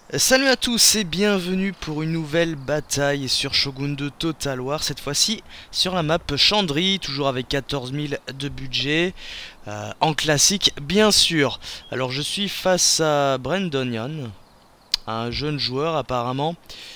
Salut à tous et bienvenue pour une nouvelle bataille sur Shogun 2 Total War, cette fois-ci sur la map Chandri, toujours avec 14 000 de budget, en classique bien sûr. Alors je suis face à Brandonian, un jeune joueur apparemment,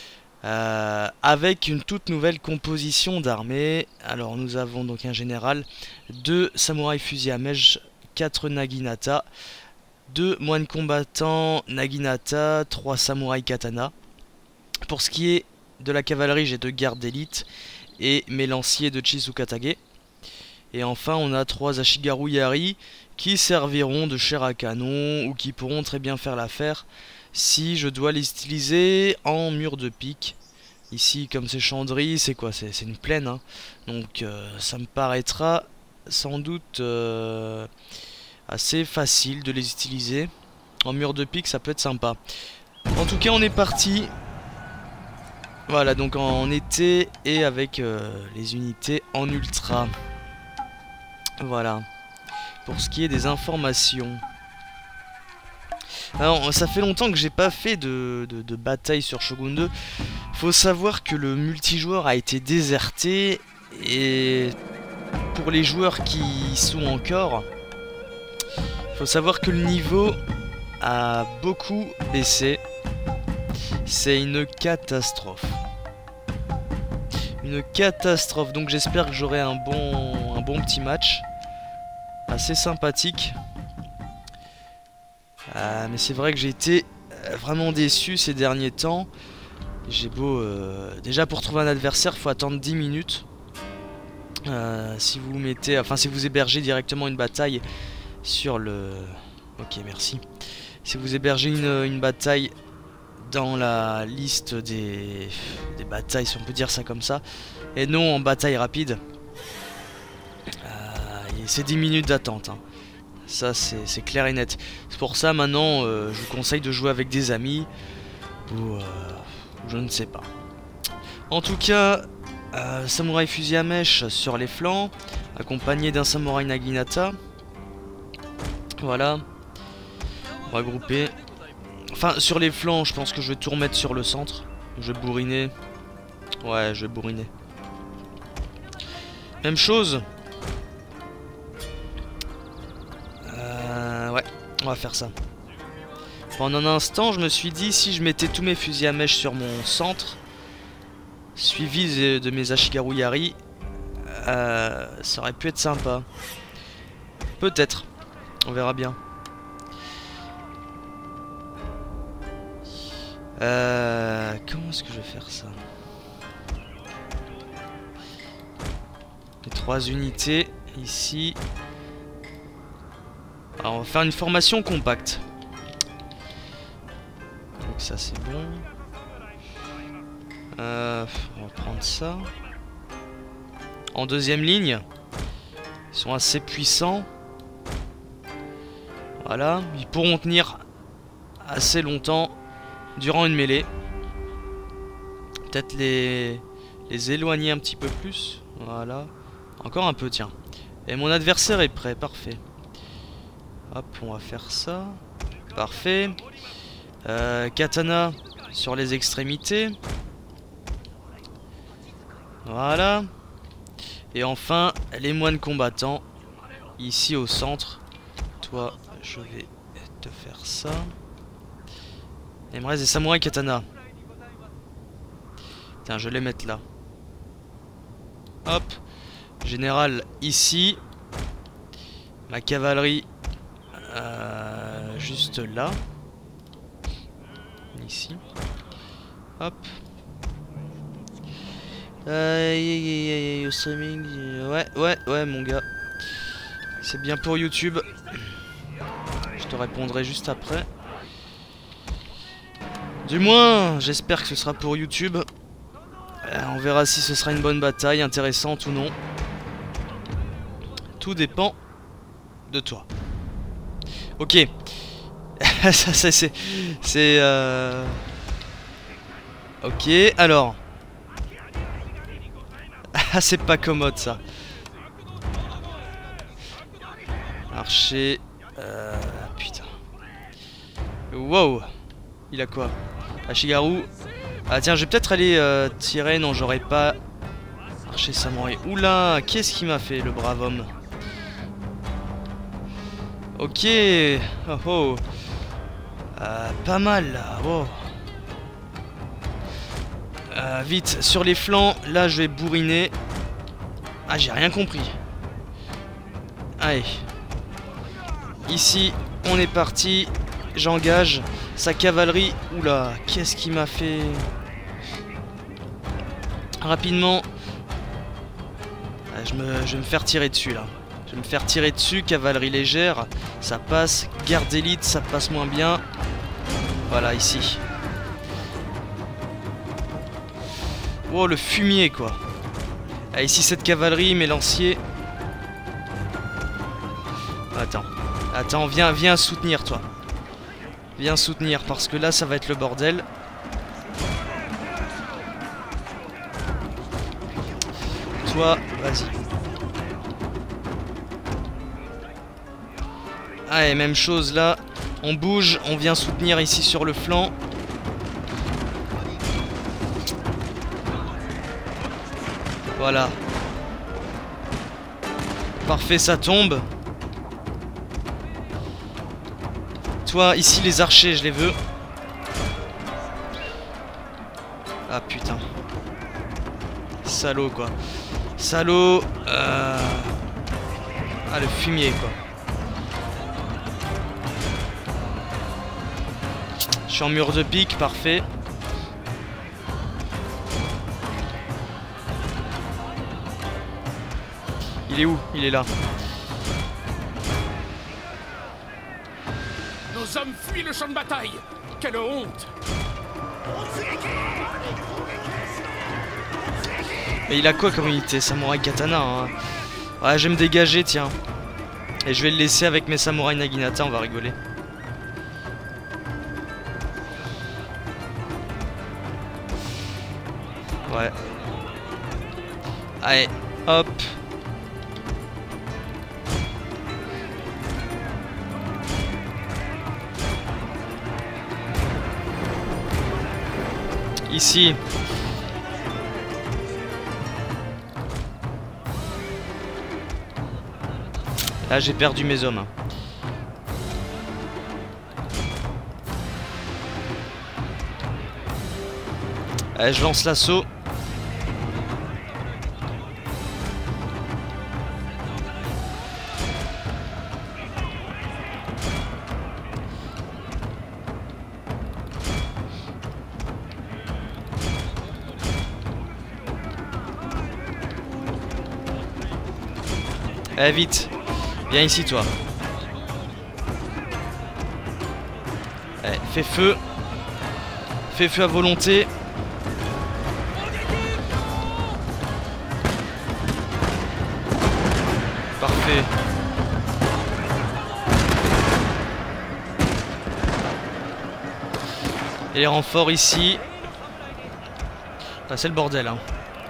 avec une toute nouvelle composition d'armée. Alors nous avons donc un général, 2 samouraïs fusil à mèche, 4 naginata, 2 moines combattants Naginata, 3 samouraïs katana. Pour ce qui est de la cavalerie, j'ai 2 gardes d'élite et mes lanciers de Chisukatage. Et enfin, on a 3 Ashigaru Yari qui serviront de chair à canon ou qui pourront très bien faire l'affaire si je dois les utiliser en mur de pique. Ici, comme c'est Chandri, c'est quoi? C'est une plaine, hein. Donc ça me paraîtra sans doute assez facile de les utiliser. En mur de pique, ça peut être sympa. En tout cas, on est parti. Voilà, donc en été et avec les unités en ultra. Voilà. Pour ce qui est des informations. Alors, ça fait longtemps que j'ai pas fait de bataille sur Shogun 2. Faut savoir que le multijoueur a été déserté. Et pour les joueurs qui y sont encore, faut savoir que le niveau a beaucoup baissé. C'est une catastrophe. Une catastrophe. Donc j'espère que j'aurai un bon petit match. Assez sympathique. Mais c'est vrai que j'ai été vraiment déçu ces derniers temps. J'ai beau... déjà pour trouver un adversaire, faut attendre 10 minutes. Si vous mettez... Enfin si vous hébergez directement une bataille sur le... Ok, merci. Si vous hébergez une bataille dans la liste des batailles, si on peut dire ça comme ça, et non en bataille rapide, c'est 10 minutes d'attente, hein. Ça c'est clair et net. C'est pour ça maintenant je vous conseille de jouer avec des amis ou je ne sais pas. En tout cas, samouraï fusil à mèche sur les flancs, accompagné d'un samouraï naginata. Voilà. On va grouper. Enfin, sur les flancs, je pense que je vais tout remettre sur le centre. Je vais bourriner. Ouais, je vais bourriner. Même chose. Ouais, on va faire ça. Pendant un instant, je me suis dit, si je mettais tous mes fusils à mèche sur mon centre, suivi de mes Ashigaru Yari, ça aurait pu être sympa. Peut-être. On verra bien. Comment est-ce que je vais faire ça? Les 3 unités ici. Alors on va faire une formation compacte. Donc ça c'est bon. On va prendre ça. En deuxième ligne. Ils sont assez puissants. Voilà, ils pourront tenir assez longtemps durant une mêlée. Peut-être les éloigner un petit peu plus. Voilà. Encore un peu, tiens. Et mon adversaire est prêt, parfait. Hop, on va faire ça. Parfait. Katana sur les extrémités. Voilà. Et enfin, les moines combattants. Ici au centre. Toi, je vais te faire ça. Il me reste des samouraïs katana. Tiens, je vais les mettre là. Hop. Général ici. Ma cavalerie juste là. Ici. Hop. Ouais, mon gars. C'est bien pour YouTube. Je te répondrai juste après. Du moins, j'espère que ce sera pour YouTube. On verra si ce sera une bonne bataille, intéressante ou non. Tout dépend de toi. Ok. Ça c'est... Ok, alors. Ah, c'est pas commode ça. Archer. Putain. Wow. Il a quoi? Ashigaru. Ah tiens, je vais peut-être aller tirer. Non, j'aurais pas. Archer samouraï. Oula, qu'est-ce qu'il m'a fait, le brave homme? Ok. Oh oh. Pas mal là. Oh. Vite, sur les flancs. Là, je vais bourriner. Ah, j'ai rien compris. Allez. Ici, on est parti. J'engage sa cavalerie. Oula, qu'est-ce qu'il m'a fait? Rapidement. Je vais me faire tirer dessus là. Je vais me faire tirer dessus. Cavalerie légère, ça passe. Garde d'élite, ça passe moins bien. Voilà, ici. Oh, le fumier quoi. Ah, ici cette cavalerie, mes lanciers. Attends, viens soutenir toi. Viens soutenir parce que là ça va être le bordel. Toi, vas-y. Allez, même chose là. On bouge, on vient soutenir ici sur le flanc. Voilà. Parfait, ça tombe. Toi, ici les archers, je les veux. Ah putain. Salaud quoi. Salaud. Ah, le fumier quoi. Je suis en mur de pique, parfait. Il est où? Il est là. Nos hommes fuient le champ de bataille. Quelle honte! Mais il a quoi comme unité? Samouraï katana hein. Ouais, je vais me dégager, tiens. Et je vais le laisser avec mes samouraïs Naginata, on va rigoler. Ouais. Allez, hop. Ici. Là, j'ai perdu mes hommes. Allez, je lance l'assaut. Allez, vite. Viens ici, toi. Allez, fais feu. Fais feu à volonté. Parfait. Et les renforts ici. Ah, c'est le bordel, hein.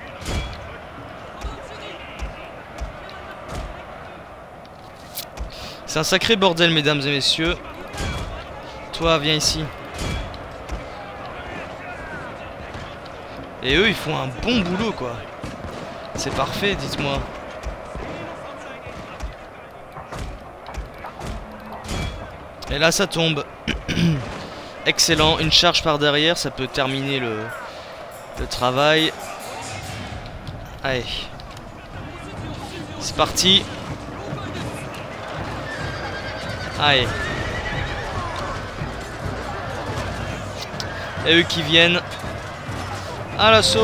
C'est un sacré bordel, mesdames et messieurs. Toi, viens ici. Et eux, ils font un bon boulot, quoi. C'est parfait, dites-moi. Et là, ça tombe. Excellent. Une charge par derrière, ça peut terminer le travail. Allez. C'est parti. Allez. Et eux qui viennent à l'assaut.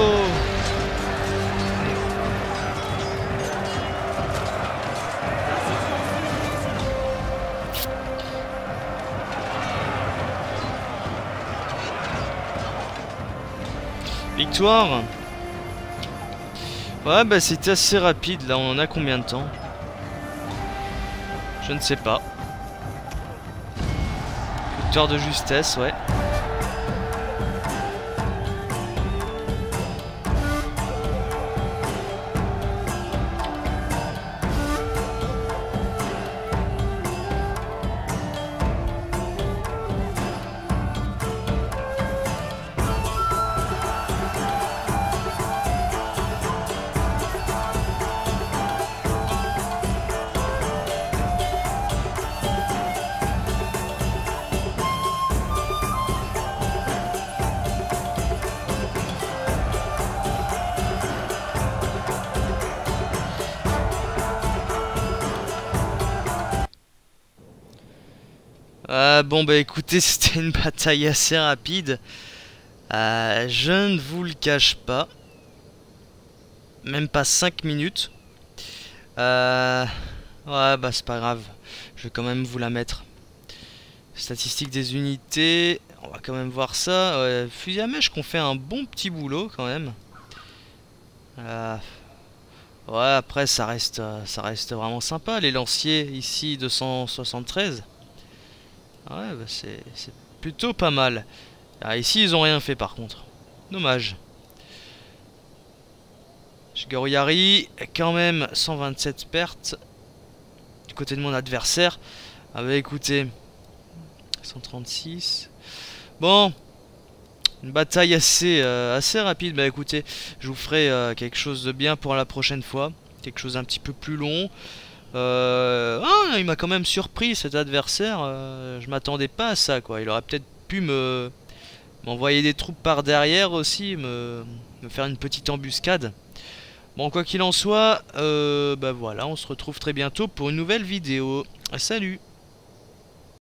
Victoire. Ouais, bah c'était assez rapide. Là, on en a combien de temps? Je ne sais pas. Victoire de justesse, ouais. Bon bah écoutez, c'était une bataille assez rapide. Je ne vous le cache pas. Même pas 5 minutes. Ouais bah c'est pas grave. Je vais quand même vous la mettre. Statistiques des unités. On va quand même voir ça. Fusil à mèche qu'on fait un bon petit boulot quand même. Ouais, après ça reste vraiment sympa. Les lanciers ici 273. Ouais, bah c'est plutôt pas mal. Ici ils ont rien fait par contre. Dommage. Shigaruyari, quand même 127 pertes du côté de mon adversaire. Ah bah écoutez, 136. Bon, une bataille assez rapide. Bah écoutez, je vous ferai quelque chose de bien pour la prochaine fois. Quelque chose un petit peu plus long. Il m'a quand même surpris cet adversaire. Je m'attendais pas à ça quoi. Il aurait peut-être pu m'envoyer des troupes par derrière aussi, me faire une petite embuscade. Bon, quoi qu'il en soit, bah voilà, on se retrouve très bientôt pour une nouvelle vidéo. Salut!